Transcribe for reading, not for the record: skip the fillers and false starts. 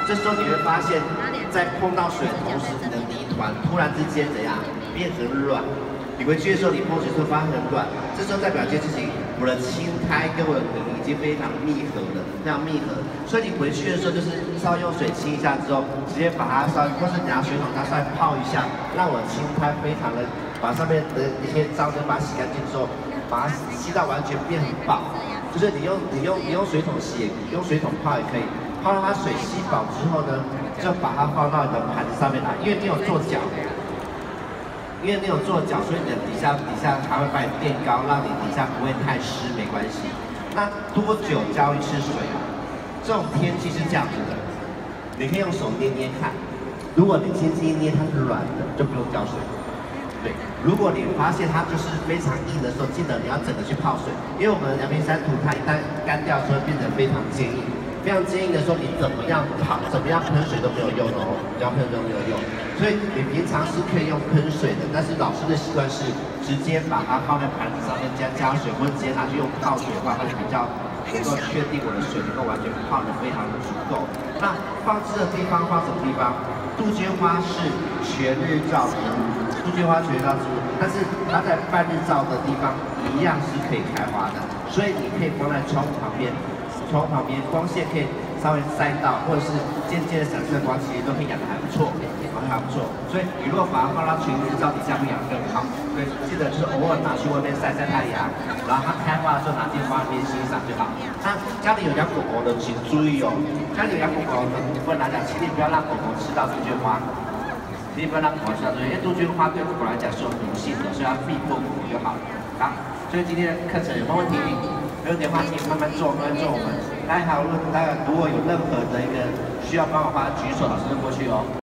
这时候你会发现，在碰到水的同时，你的泥团突然之间怎样变很软。你回去的时候，你碰水会发现很软，这时候代表一件事情，我的青苔跟我的泥已经非常密合了，非常密合。所以你回去的时候，就是稍微用水清一下之后，直接把它稍微，或是拿水桶它稍微泡一下，让我的青苔非常的把上面的一些脏水把它洗干净之后，把它吸到完全变很薄。就是你用水桶洗，用水桶泡也可以，泡到它水吸饱之后呢，就把它放到你的盘子上面来，因为你有做脚。因为你有做脚，所以你的底下它会把你垫高，让你底下不会太湿，没关系。那多久浇一次水啊？这种天气是这样子的，你可以用手捏捏看。如果你轻轻一捏它是软的，就不用浇水。对，如果你发现它就是非常硬的时候，记得你要整个去泡水，因为我们的阳明山土它一旦干掉之后变得非常坚硬。非常坚硬的时候，你怎么样泡、怎么样喷水都没有用哦，只要喷水都没有用。所以你平常是可以用喷水的，但是老师的习惯是直接把它放在盘子上面加水，或者直接拿去用泡水的话，会比较能够确定我的水能够完全泡得非常的足够。那放置的地方放什么地方？杜鹃花是全日照植物，杜鹃花全日照植物，但是它在半日照的地方一样是可以开花的，所以你可以放在窗户旁边。窗旁边光线可以稍微晒到，或者是间接的闪射光，其实都可以养得还不错，还不错。所以你如果把它放到全日照底下，会养得更好。对，记得就是偶尔拿去外面晒晒太阳，然后它开花的时候拿进花里面欣赏就好。那家里有养狗狗的，请注意哦，家里有养狗狗的部分来讲，请你不要让狗狗吃到杜鹃花，请你不要让狗狗吃到杜鹃花，因为杜鹃花对狗狗来讲是有毒性的，所以要避过狗狗就好了。好，所以今天的课程有没有问题？没有点话，请慢慢做，慢慢做。我们大家好，如果有任何的一个需要帮我的话，举手，老师就过去哦。